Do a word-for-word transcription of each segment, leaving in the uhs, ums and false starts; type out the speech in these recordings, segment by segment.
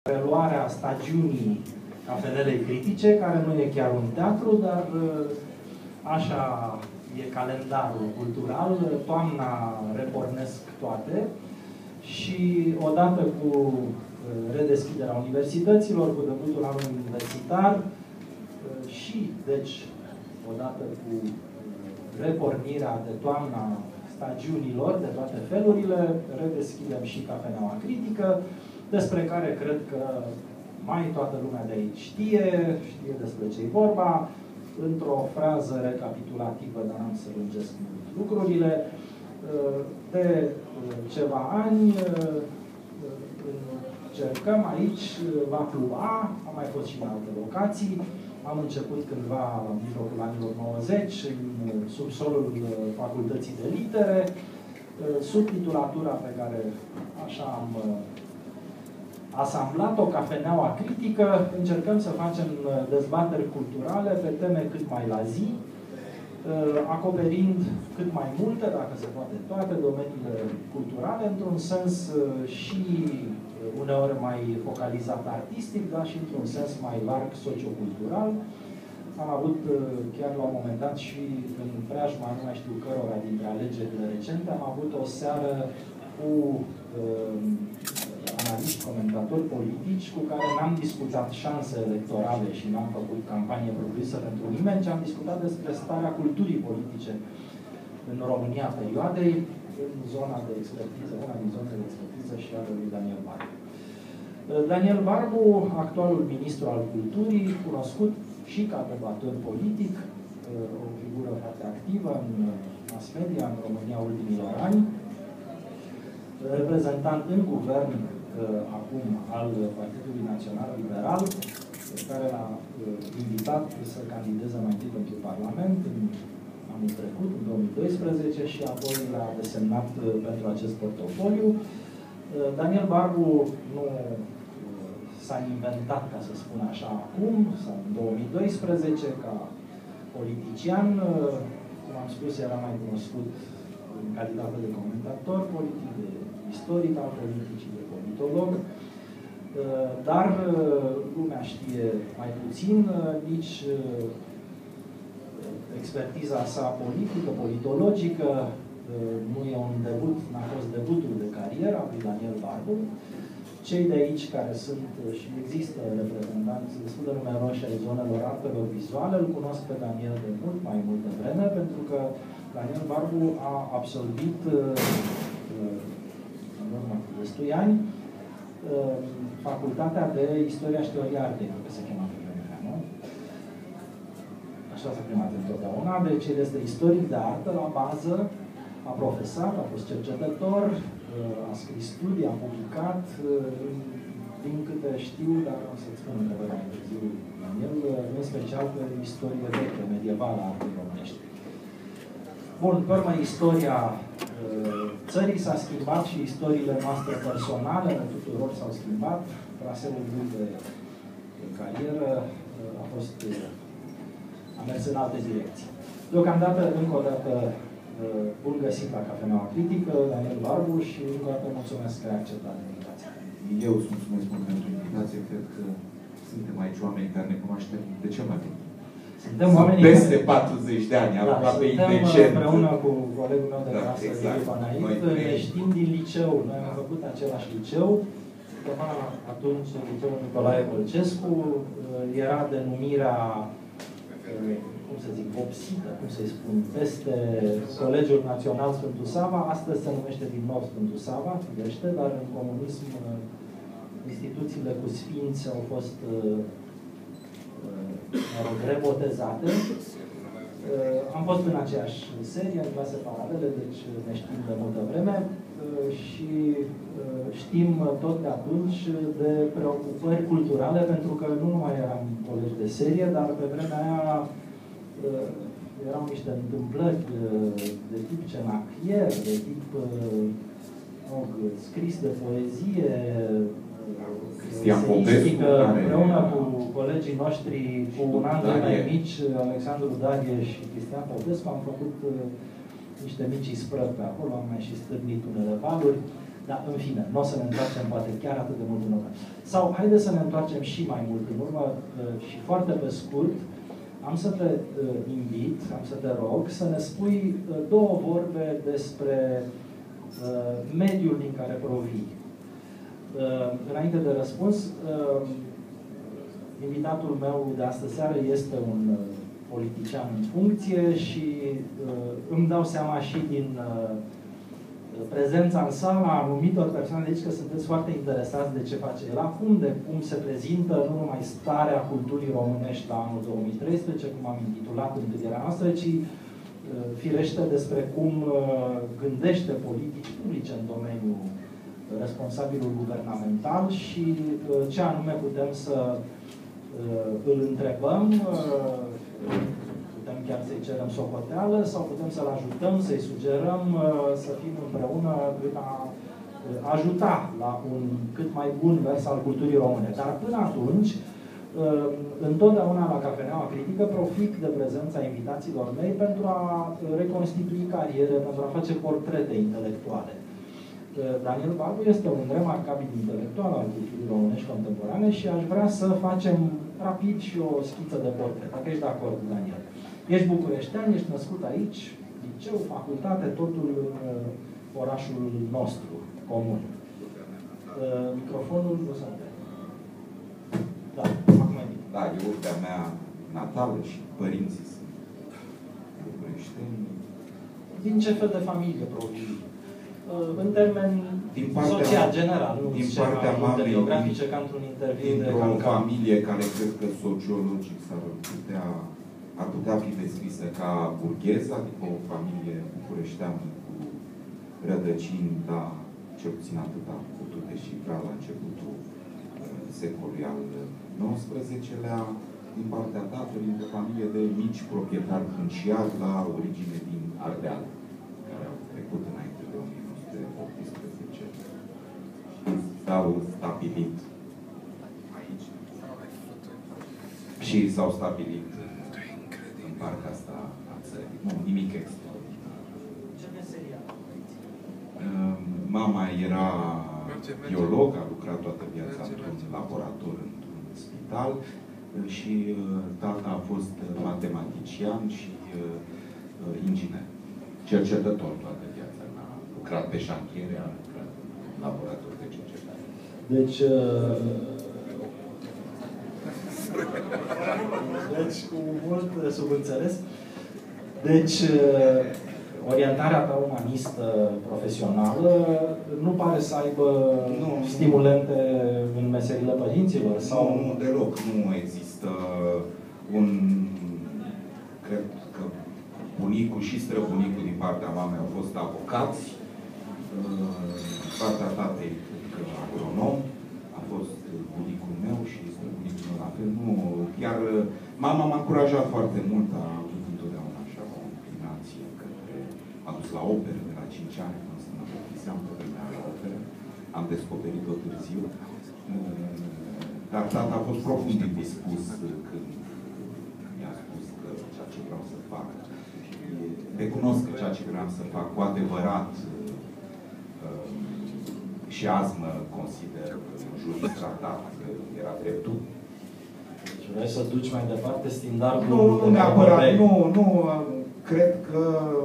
Reluarea stagiunii Cafenelei Critice, care nu e chiar un teatru, dar așa e calendarul cultural. Toamna repornesc toate și odată cu redeschiderea universităților, cu debutul anului universitar și, deci, odată cu repornirea de toamna stagiunilor de toate felurile, redeschidem și Cafeneaua Critică, despre care cred că mai toată lumea de aici știe, știe despre ce-i vorba. Într-o frază recapitulativă, dar n-am să lungesc mult lucrurile, de ceva ani încercăm aici, la Club A, am mai fost și în alte locații, am început cândva la mijlocul anilor nouăzeci, în subsolul Facultății de Litere, sub titulatura pe care așa am asamblat-o, Cafeneaua Critică. Încercăm să facem dezbateri culturale pe teme cât mai la zi, acoperind cât mai multe, dacă se poate toate, domeniile culturale, într-un sens și uneori mai focalizat artistic, dar și într-un sens mai larg sociocultural. Am avut chiar la un moment dat și în preajma, nu mai știu cărora dintre alegerile recente, am avut o seară cu uh, analiști, comentatori politici cu care n-am discutat șanse electorale și n-am făcut campanie propriu-zisă pentru nimeni, ci am discutat despre starea culturii politice în România perioadei, în zona de expertiză, una din zonele de expertiză și a lui Daniel Barbu. Daniel Barbu, actualul ministru al culturii, cunoscut și ca debator politic, o figură foarte activă în mass media în România ultimilor ani, reprezentant în guvern acum al Partidului Național Liberal, care l-a invitat să candideze mai întâi pentru Parlament în anul trecut, în două mii doisprezece, și apoi l-a desemnat pentru acest portofoliu. Daniel Barbu nu s-a inventat, ca să spun așa, acum, sau în două mii doisprezece, ca politician. Cum am spus, era mai cunoscut în calitate de comentator politic, de istoric al politicii, de politolog, dar lumea știe mai puțin, nici expertiza sa politică, politologică, nu e un debut, n-a fost debutul de carieră a lui Daniel Barbu. Cei de aici care sunt și există reprezentanți destul de numeroși ai zonelor artelor vizuale îl cunosc pe Daniel de mult mai multă vreme, pentru că Daniel Barbu a absolvit în urmă cu destui ani Facultatea de Istoria și Teoria Artei, că se chema pe vremea, nu? Așa s-a chemat întotdeauna. Deci el este istoric de artă la bază, a profesat, a fost cercetător, a scris studii, a publicat, din câte știu, dar o să-ți spun întrebarea mai târziu, Daniel, în special pe istorie veche, medievală a artei românești. Bun, pe urmă, istoria țării s-a schimbat și istoriile noastre personale, de tuturor s-au schimbat. Traseul lui de, de carieră a fost, a mers în alte direcții. Deocamdată, încă o dată, bun găsit la Cafeneaua Critică, Daniel Barbu, și încă o dată mulțumesc că ai acceptat invitația. Eu îți mulțumesc mult pentru invitație. Cred că suntem aici oameni care ne cunoaștem de ce mai bine. Suntem oameni peste patruzeci de ani, da, aproape suntem indecent. împreună cu colegul meu de da, clasă, exact. Panaid, ne știm din liceu. Noi am făcut același liceu. Atunci, liceul Nicolae Bălcescu, era denumirea, cum să zic, vopsită, cum să-i spun, peste Colegiul Național Sfântul Sava. Astăzi se numește din nou Sfântul Sava, firește, dar în comunism instituțiile cu sfinți au fost mă rog, rebotezate. Am fost în aceeași serie, în clase paralele, deci ne știm de multă vreme și știm tot de atunci de preocupări culturale, pentru că nu numai eram colegi de serie, dar pe vremea aia erau niște întâmplări de tip cenachier, de tip mă, scris de poezie, eseistică, împreună cu colegii noștri, cu un an de mai mici, Alexandru Darie și Cristian Popescu, am făcut niște mici isprăvi pe acolo, am mai și stârnit unele valuri. Da, în fine, nu o să ne întoarcem poate chiar atât de mult în urmă. Sau haideți să ne întoarcem și mai mult în urmă și foarte pe scurt, am să te invit, am să te rog să ne spui două vorbe despre mediul din care provii. Înainte de răspuns, invitatul meu de astă seară este un politician în funcție și îmi dau seama și din prezența în sală a anumitor persoane de aici că sunteți foarte interesați de ce face el acum, de cum se prezintă nu numai starea culturii românești la anul două mii treisprezece, cum am intitulat întâlnirea noastră, ci firește despre cum gândește politici publice în domeniul responsabilul guvernamental și ce anume putem să îl întrebăm, putem chiar să-i cerem socoteală sau putem să-l ajutăm, să-i sugerăm să fim împreună în a ajuta la un cât mai bun vers al culturii române. Dar până atunci, întotdeauna la Cafeneaua Critică profit de prezența invitațiilor mei pentru a reconstitui cariere, pentru a face portrete intelectuale. Daniel Babu este un remarcabil intelectual al culturii românești contemporane și aș vrea să facem rapid și o schiță de portret, dacă ești de acord, Daniel. Ești bucureștean, ești născut aici, liceu, facultate, totul în orașul nostru, comun. Microfonul nu se aude. Da, acum e bine. Da, e urtea mea natală și părinții sunt bucureșteni. Din ce fel de familie provii? În termeni social, general, nu din partea mamei, biografice, ca într-un interviu de dintr-o familie care cred că sociologic s-ar putea, ar putea fi descrisă ca burgheză, adică o familie bucureșteană cu rădăcini, da, cel puțin atât am putut deșifra la începutul secolului al nouăsprezecelea, din partea tatălui, de familie de mici proprietari funciari la origine din Ardeal, care au trecut înainte de o mie nouă sute optsprezece. S-au stabilit aici și s-au stabilit în partea asta a țării. Nu, nimic extraordinar. Ce meserie? Mama era biolog, a lucrat toată viața într-un laborator, într-un spital, și tata a fost matematician și inginer. Cercetător toată viața. A lucrat pe șantiere, a lucrat în laborator de cercetare. Deci, deci cu mult subînțeles. Deci, orientarea ta umanistă profesională nu pare să aibă nu, stimulente în meserile părinților? Sau... Nu, deloc. Nu există un... Cred că bunicul și străbunicul din partea mamei au fost avocați. Partea tatei, agronom, a fost bunicul meu și străbunicul meu la fel. Nu, iar mama m-a încurajat foarte mult, a avut întotdeauna așa o inclinație către... A dus la operă de la cinci ani, când să mă bătiseam pe vremea la operă. Am descoperit-o târziu. Dar tata a fost profund indispus când mi-a spus că ceea ce vreau să fac, recunosc că ceea ce vreau să fac cu adevărat și azi mă consider jurist tratat, că era dreptul. Deci vrei să duci mai departe standardul? Nu, nu neapărat, nu, nu, cred că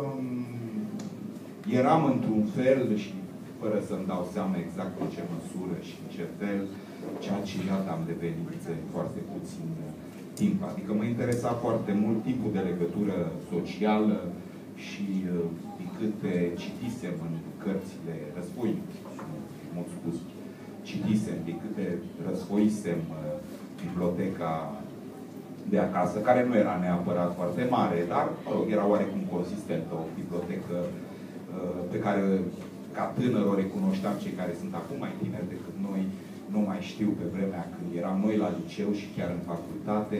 eram într-un fel și fără să-mi dau seama exact în ce măsură și în ce fel, ceea ce iată am devenit de foarte puțin timp. Adică mă interesa foarte mult tipul de legătură socială și din câte citisem în cărțile războinice, mult spus, citisem, din câte războisem biblioteca de acasă, care nu era neapărat foarte mare, dar, mă rog, era oarecum consistentă, o bibliotecă pe care, ca tânăr, o recunoșteam cei care sunt acum mai tineri decât noi, nu mai știu pe vremea când eram noi la liceu și chiar în facultate.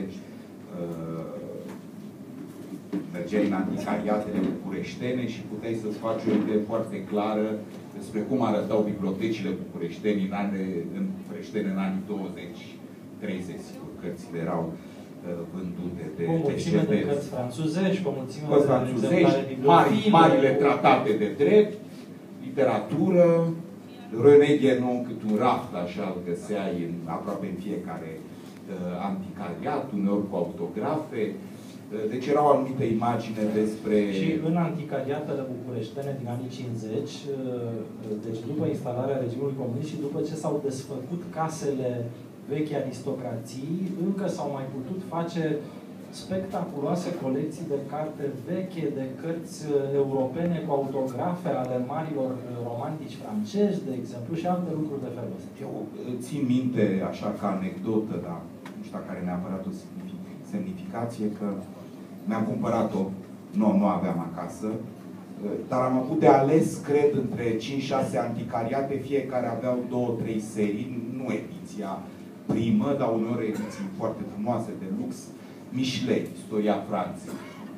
Mergeai în anticariatele bucureștene și puteai să-ți faci o idee foarte clară despre cum arătau bibliotecile bucureștene în, ane, în, bucureștene în anii douăzeci treizeci. Cărțile erau vândute de o mulțime de cărți franțuzești, o mulțime de franțuzești, mari, marile tratate de drept, literatură, Reneghe non cât un raft, așa îl găseai în, aproape în fiecare uh, anticariat, uneori cu autografe. Uh, deci era o anumită imagine despre... Și în anticariatele bucureștene din anii cincizeci, uh, deci după instalarea regimului comunist și după ce s-au desfăcut casele vechi aristocrații, încă s-au mai putut face spectaculoase colecții de carte veche, de cărți europene cu autografe ale marilor romantici francezi, de exemplu, și alte lucruri de felul ăsta. Eu țin minte, așa ca anecdotă, dar nu știu care neapărat o semnificație, că mi-am cumpărat-o, nu, nu aveam acasă, dar am avut de ales, cred, între cinci șase anticariate, fiecare aveau două trei serii, nu ediția primă, dar uneori ediții foarte frumoase, de lux. Michelet, Istoria Franței.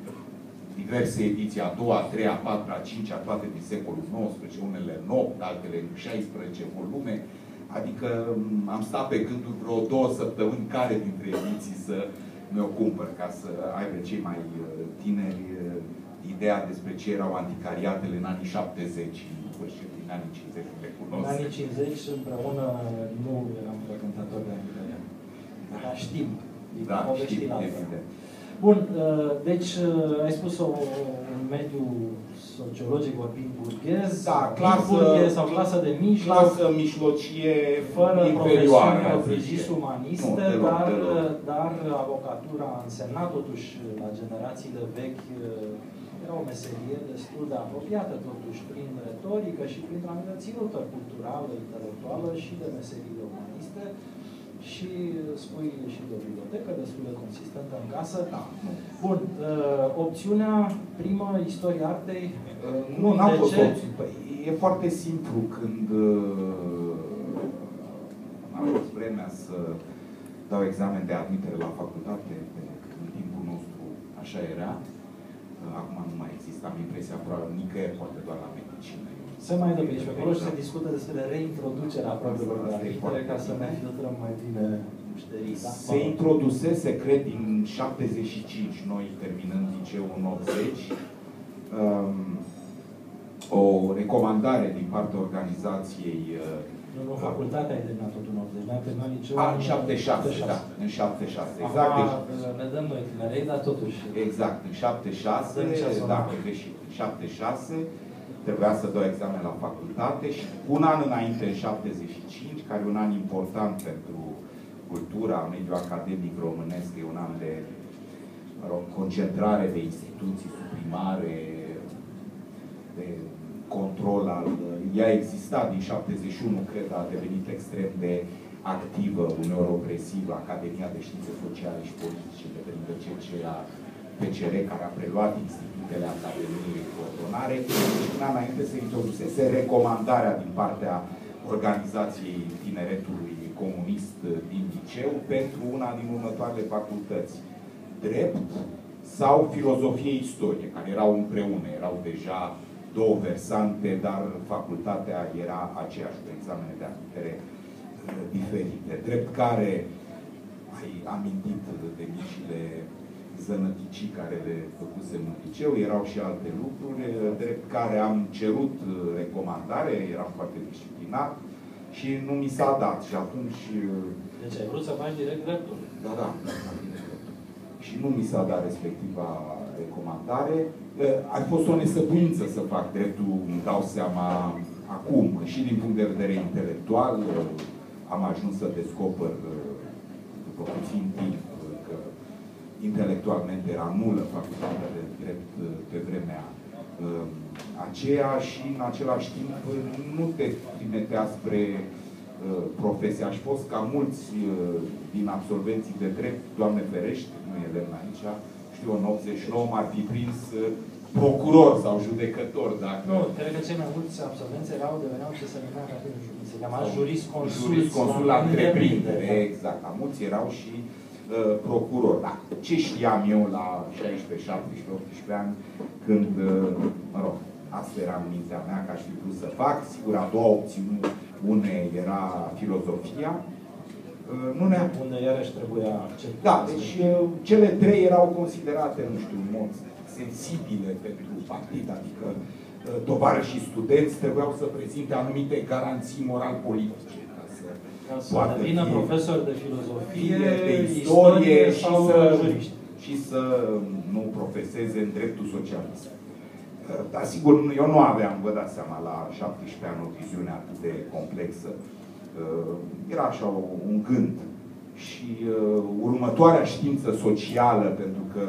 Diverse ediții, a doua, a treia, a patra, a cincea, toate din secolul nouăsprezece, unele în opt, altele în șaisprezece volume. Adică am stat pe gânduri vreo două săptămâni care dintre ediții să mi-o cumpăr, ca să aibă cei mai tineri ideea despre ce erau anticariatele în anii șaptezeci, după și din anii cincizeci, le cunosc. În anii cincizeci, împreună, nu eram frecventator de anticariat. Dar știm. Da, știm, evident. Bun, deci ai spus o, un mediu sociologic vorbind burghez, da, clasă, burghez sau clasă de mijloc, clasă mijlocie fără inferioară, profesiuni umaniste, nu, deloc, dar, deloc. dar avocatura a însemnat totuși la generațiile vechi, era o meserie destul de apropiată totuși prin retorică și prin anumită ținută culturală, intelectuală și de meseriile umaniste. Și spui și de o bibliotecă destul de consistentă în casă. Da. Bun. Uh, opțiunea primă, istoria artei. Uh, nu, n-am fost opțiune. Păi, e foarte simplu când uh, am fost vremea să dau examen de admitere la facultate, în timpul nostru așa era. Uh, acum nu mai există, am impresia probabil nicăieri, poate doar la medicină. Se mai dă pe aici, pe acolo și se discută despre reintroducerea propriilor de admitere ca să ne filtrăm mai bine mușterii. Da? Se introdusese, cred, din șaptezeci și cinci, noi terminând liceul în optzeci, um, o recomandare din partea organizației... Nu, nu, facultatea ai terminat tot în optzeci, ne-am terminat liceul în șaptezeci și șase, da, în șaptezeci și șase, exact. Acum ne dăm noi tinerei, dar totuși... Exact, în șaptezeci și șase, da, greșit, în șaptezeci și șase, trebuia să dau examen la facultate și un an înainte, în șaptezeci și cinci, care e un an important pentru cultura, mediul academic românesc, e un an de, mă rog, concentrare de instituții suprimare, de control al... Ea exista din șaptezeci și unu, cred, a devenit extrem de activă, uneori opresivă, Academia de Științe Sociale și Politice, de prin C C A P C R, care a preluat institutele Academiei de Coordonare, și până înainte se introdusese recomandarea din partea Organizației Tineretului Comunist din liceu pentru una din următoarele facultăți. Drept sau filozofie istorie, care erau împreună, erau deja două versante, dar facultatea era aceeași, cu examene de admitere diferite. Drept care, ai amintit de micile zănăticii care le făcusem în liceu, erau și alte lucruri, drept care am cerut recomandare, eram foarte disciplinat și nu mi s-a dat. Și atunci... Deci ai vrut să faci direct dreptul. Da, da. Și nu mi s-a dat respectiva recomandare. A fost o nesăbuință să fac dreptul, îmi dau seama acum, că și din punct de vedere intelectual am ajuns să descoper după puțin timp că intelectualmente era nulă facultatea de drept pe vremea uh, aceea și în același timp nu te trimitea spre uh, profesie. Aș fost ca mulți uh, din absolvenții de drept, Doamne ferește, nu e lemn aici, știu, în optzeci și nouă m-ar fi prins uh, procuror sau judecător, dacă... Nu, cred că cei mai mulți absolvenți erau, deveneau ce se numea ca fiind, se chema jurisconsul. Jurisconsul la întreprindere, exact. La mulți erau și uh, procuror. Da. Ce știam eu la șaisprezece, șaptesprezece, optsprezece ani, când, uh, mă rog, asta era în mintea mea că aș fi vrut să fac. Sigur, a doua opțiune, une era filozofia. Uh, nu ne unde iarăși trebuia acceptat. Da, deci uh, cele trei erau considerate, nu știu, în mod sensibile pentru partid, adică tovarășii studenți trebuiau să prezinte anumite garanții moral-politice. Ca să devină profesor de filozofie, de istorie, istorie și sau să, juriști. și să nu profeseze în dreptul socialist. Dar sigur, eu nu aveam, vă dați seama, la șaptesprezece ani o viziune atât de complexă. Era așa un gând. Și următoarea știință socială, pentru că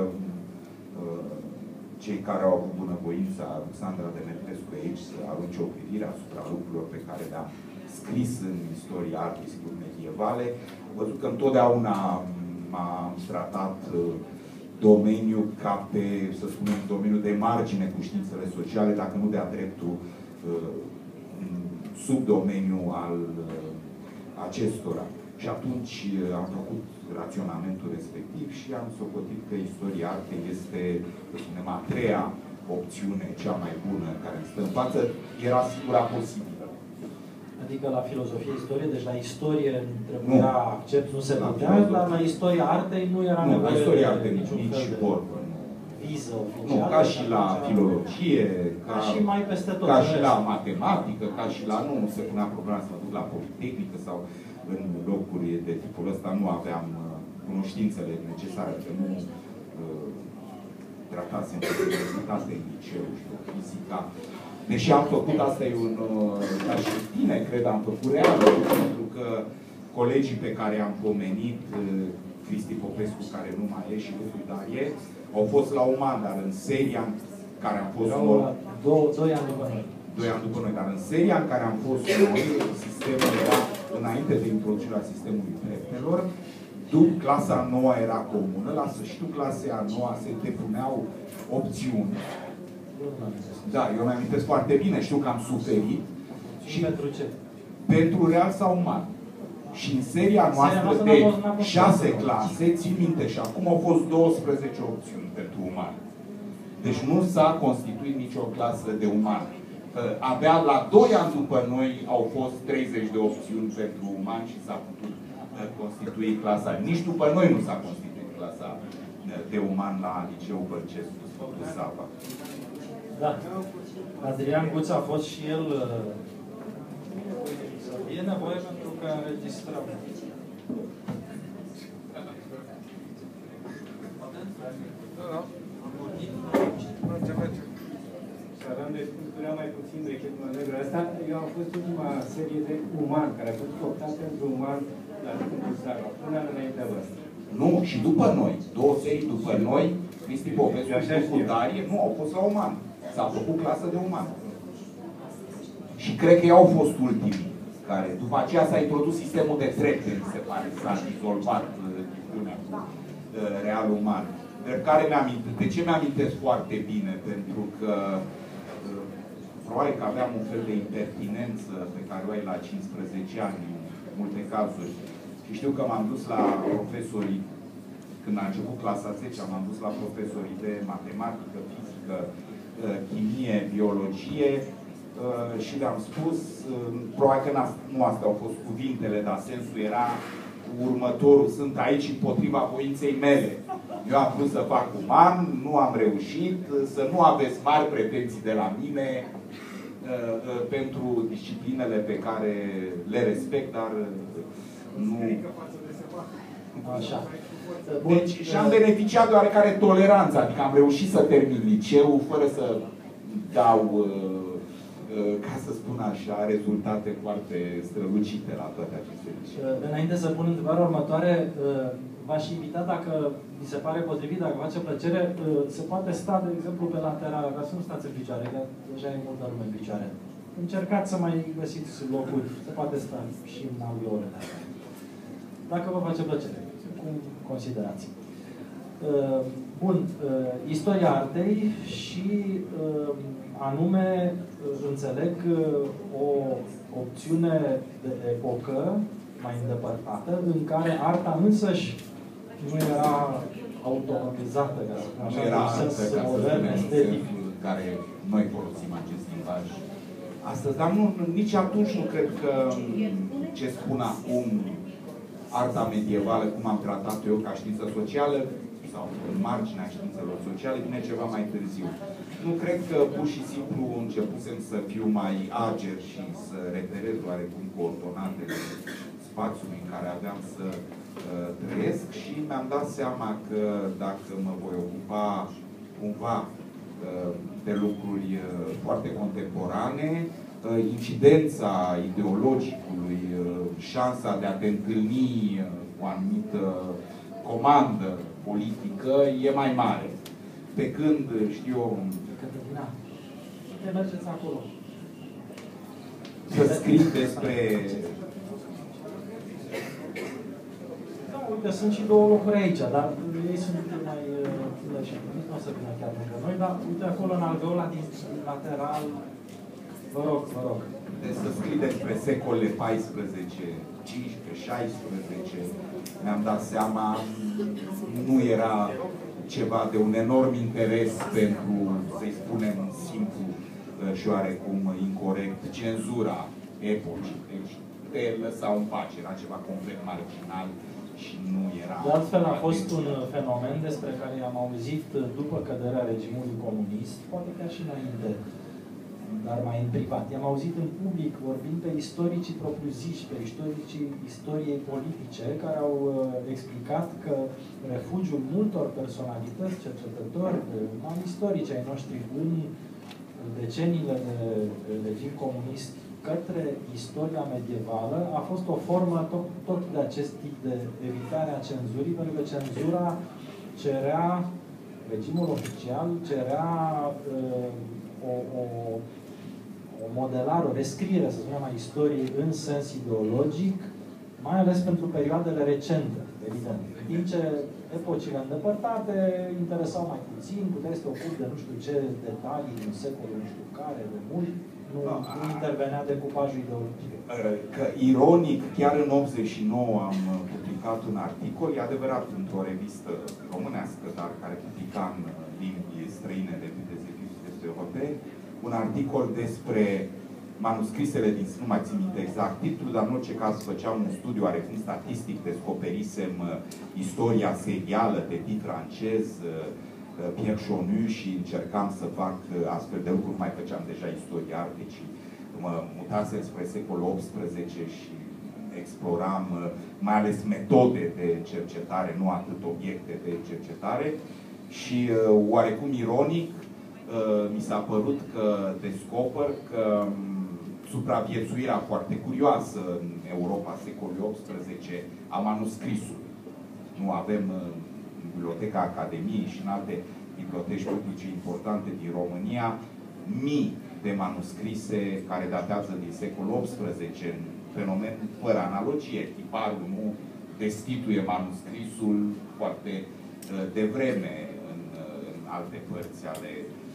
cei care au avut bunăvoința, Alexandra Demetrescu aici, să arunce o privire asupra lucrurilor pe care le-am scris în istoria artei, sigur, medievale, am văzut că întotdeauna m-am tratat domeniul ca pe, să spunem, domeniul de margine cu științele sociale, dacă nu de-a dreptul subdomeniul al acestora. Și atunci am făcut raționamentul respectiv și am socotit că istoria artei este, să spunem, a treia opțiune, cea mai bună care îmi stă în față, era singura posibilă. Adică la filozofie, istorie, deci la istorie trebuia accept, nu se putea, dar la istoria artei nu era nevoie de... Nu, la istoria artei nici vorbă. Viză oficială. Nu, ca și la filologie, ca, și mai peste tot. Ca și la matematică, ca și la... Nu, nu se punea problema să mă duc la politehnică sau în locuri de tipul ăsta, nu aveam uh, cunoștințele necesare, că nu uh, tratasem universitate în liceu, știu, fizica. Deși am făcut, asta e un, ca și tine, cred, am făcut real, pentru că colegii pe care am pomenit, Cristi Popescu, care nu mai e, și Lucu Darie, au fost la Uman, dar în seria în care am fost noi... Două, doi ani după noi. Doi ani după noi, dar în seria în care am fost noi, sistemul era, înainte de introducerea sistemului treptelor, după clasa a noua era comună, la sfârșitul clasei a noua se depuneau opțiuni. Da, eu mi-am amintesc foarte bine, știu că am suferit. Și pentru ce? Pentru real sau uman. Și în seria noastră de șase clase, țin minte, și acum au fost douăsprezece opțiuni pentru uman. Deci nu s-a constituit nicio clasă de uman. Abia la doi ani după noi au fost treizeci de opțiuni pentru uman și s-a putut constitui clasa. Nici după noi nu s-a constituit clasa de uman la Liceul Bălcescu, Sfântul Sava. Da. Adrian Guț a fost și el... E nevoie pentru că înregistrăm. Aveam de spus, durea mai puțin de manevră asta. Eu am fost ultima serie de uman, care a fost optat pentru uman la Sfântul Sava, până înaintea voastră. Nu, și după noi, două serii după noi, Cristi Popescu și Lucu Darie, nu, au fost la uman. S-a făcut clasă de uman. Și cred că ei au fost ultimii care, după aceea s-a introdus sistemul de trepte, mi se pare, s-a dizolvat chestiunea cu real uman. De care mi-amintesc, de ce mi-amintesc foarte bine? Pentru că probabil că aveam un fel de impertinență pe care o ai la cincisprezece ani, în multe cazuri. Și știu că m-am dus la profesorii, când a început clasa zece, m-am dus la profesorii de matematică, fizică, chimie, biologie și le-am spus, probabil că nu astea au fost cuvintele, dar sensul era următorul: sunt aici împotriva voinței mele. Eu am vrut să fac uman, nu am reușit, să nu aveți mari pretenții de la mine pentru disciplinele pe care le respect, dar nu... Așa. Deci și-am beneficiat de oarecare toleranță, adică am reușit să termin liceul fără să dau, ca să spun așa, rezultate foarte strălucite la toate aceste licee. Înainte să pun întrebarea următoare, v-aș invita, dacă mi se pare potrivit, dacă face plăcere, se poate sta, de exemplu, pe lateral, ca să nu stați în picioare, că deja e multă lume în picioare. Încercați să mai găsiți locuri, se poate sta și în alveole. Dacă vă face plăcere, cum considerați. Bun, istoria artei și anume, înțeleg, o opțiune de epocă mai îndepărtată, în care arta însăși nu era automatizată, ca să spun așa, nu era în sens modern, estetic. în care noi folosim acest limbaj astăzi, dar nu, nici atunci nu cred că ce spun acum arta medievală, cum am tratat eu ca știință socială, sau în marginea științelor sociale vine ceva mai târziu. Nu cred că pur și simplu începusem să fiu mai ager și să reperez oarecum coordonatele spațiului în care aveam să uh, trăiesc și mi-am dat seama că dacă mă voi ocupa cumva uh, de lucruri uh, foarte contemporane, uh, incidența ideologicului, uh, șansa de a te întâlni uh, cu o anumită comandă politică e mai mare. Pe când, știu eu... Cătălina, te mergeți acolo. Să scrii despre... Da, uite, sunt și două locuri aici, dar ei sunt mai tineri și nu o să vină chiar lângă noi, dar uite acolo în al doilea din lateral. Vă rog, vă rog. Deci să scrii despre secolele paisprezece, cincisprezece, șaisprezece, mi-am dat seama, nu era ceva de un enorm interes pentru, să-i spunem simplu și oarecum incorect, cenzura epocii. Deci te lăsa în pace, era ceva complet marginal și nu era... De altfel a fost un fenomen despre care am auzit după căderea regimului comunist, poate chiar și înainte, dar mai în privat. I-am auzit în public vorbind pe istoricii propriu-ziși, pe istoricii istoriei politice, care au uh, explicat că refugiul multor personalități, cercetători, mai istorici ai noștri în deceniile de regim comunist către istoria medievală a fost o formă tot, tot de acest tip de evitare a cenzurii, pentru că cenzura cerea, regimul oficial cerea uh, o, o o modelare, o rescriere, să spunem, a istoriei în sens ideologic, mai ales pentru perioadele recente, evident. În timp ce epocile îndepărtate interesau mai puțin, puteai să te ocupi de nu știu ce detalii din secolul nu știu care, de mult, nu, nu intervenea decupajul ideologic. Că, ironic, chiar în optzeci și nouă am publicat un articol, e adevărat, într-o revistă românească, dar care publica în limbi străine de de europeni, un articol despre manuscrisele din, nu mai țin minte exact titlul, dar în orice caz făceam un studiu oarecum statistic, descoperisem uh, istoria serială de tip francez, uh, Pierre Chonu, și încercam să fac uh, astfel de lucruri, mai făceam deja istoriar, deci mă mutasem spre secolul optsprezece și exploram uh, mai ales metode de cercetare, nu atât obiecte de cercetare, și uh, oarecum ironic, mi s-a părut că descoper că supraviețuirea foarte curioasă în Europa secolului optsprezece a manuscrisului. Nu avem în Biblioteca Academiei și în alte biblioteci publice importante din România mii de manuscrise care datează din secolul optsprezece, în fenomen fără analogie. Tiparul nu destituie manuscrisul foarte devreme în, în alte părți ale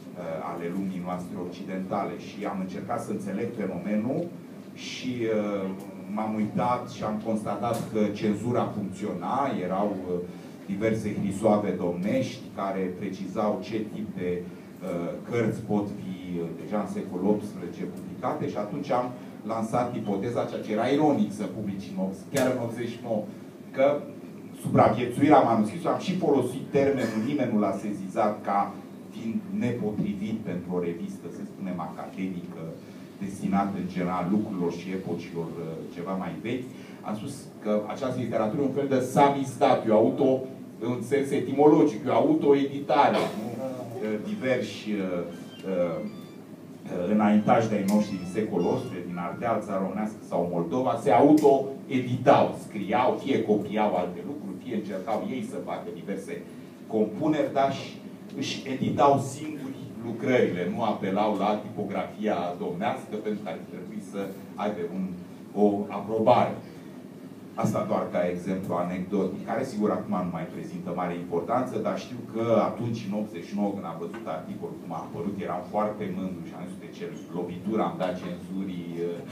ale lumii noastre occidentale, și am încercat să înțeleg fenomenul și uh, m-am uitat și am constatat că cenzura funcționa, erau uh, diverse hrisoave domnești care precizau ce tip de uh, cărți pot fi uh, deja în secolul optsprezece publicate, și atunci am lansat ipoteza, ceea ce era ironic să publici în chiar în optzeci și nouă, că supraviețuirea manuscrisului, am și folosit termenul, nimeni nu l-a sezizat ca fiind nepotrivit pentru o revistă, să spunem, academică, destinată în general lucrurilor și epocilor ceva mai vechi. Am spus că această literatură e un fel de samizdat, e auto, în sens etimologic, e autoeditare, nu? Diversi uh, uh, înaintași de-ai noștri din secolul optsprezece, din Ardeal, țara românească sau Moldova, se auto-editau, scriau, fie copiau alte lucruri, fie încercau ei să facă diverse compuneri, dar și își editau singuri lucrările, nu apelau la tipografia domnească, pentru că ar trebui să aibă un, o aprobare. Asta doar ca exemplu anecdotic, care sigur acum nu mai prezintă mare importanță, dar știu că atunci, în optzeci și nouă, când am văzut articolul cum a apărut, eram foarte mândru și am zis, de ce lovitura am dat cenzurii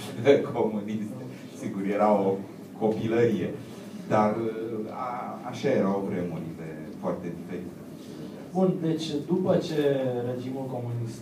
comuniste. Sigur, era o copilărie. Dar a, așa erau vremurile foarte diferite. Bun, deci după ce regimul comunist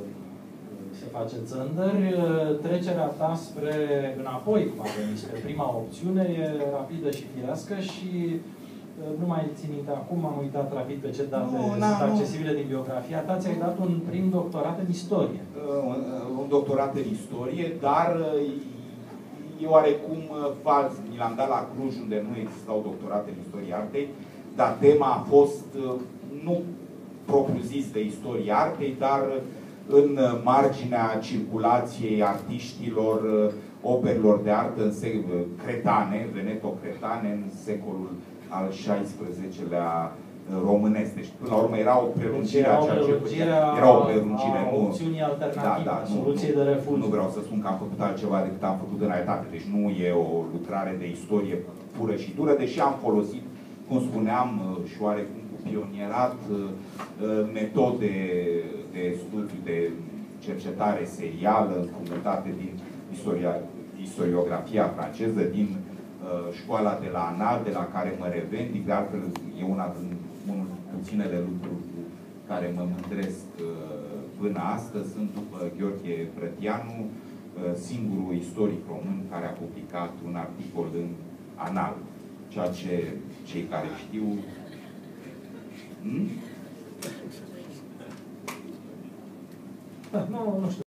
se face țândări, trecerea ta spre înapoi, cum a venit, spre prima opțiune, e rapidă și firească și nu mai țin minte acum, am uitat rapid pe ce date Nu, sunt na, nu. accesibile din biografia ta, ți-ai dat un prim doctorat în istorie. Un, un doctorat în istorie, dar e oarecum fals. Mi l-am dat la Cluj, unde nu existau doctorate în istorie artei, dar tema a fost nu propriu-zis de istorie artei, dar în marginea circulației artiștilor, operelor de artă în cretane, veneto-cretane, în secolul al șaisprezecelea românesc. Deci, până la urmă, era o prelungire a ceea ce făcea. Era o prelungire, a nu. opțiunii alternative, Da, da, soluției nu, de refuz. Nu vreau să spun că am făcut altceva decât am făcut în realitate. Deci nu e o lucrare de istorie pură și dură, deși am folosit, cum spuneam, și oarecum cu pionierat, metode de studiu, de cercetare serială, împrumutate din istoria, istoriografia franceză, din uh, școala de la ANAL, de la care mă revendic. De altfel, e una din unul puținele lucruri cu care mă mândresc uh, până astăzi. Sunt, după Gheorghe Brătianu, uh, singurul istoric român care a publicat un articol în ANAL. Ceea ce cei care știu... Hmm? Da, nu, nu știu.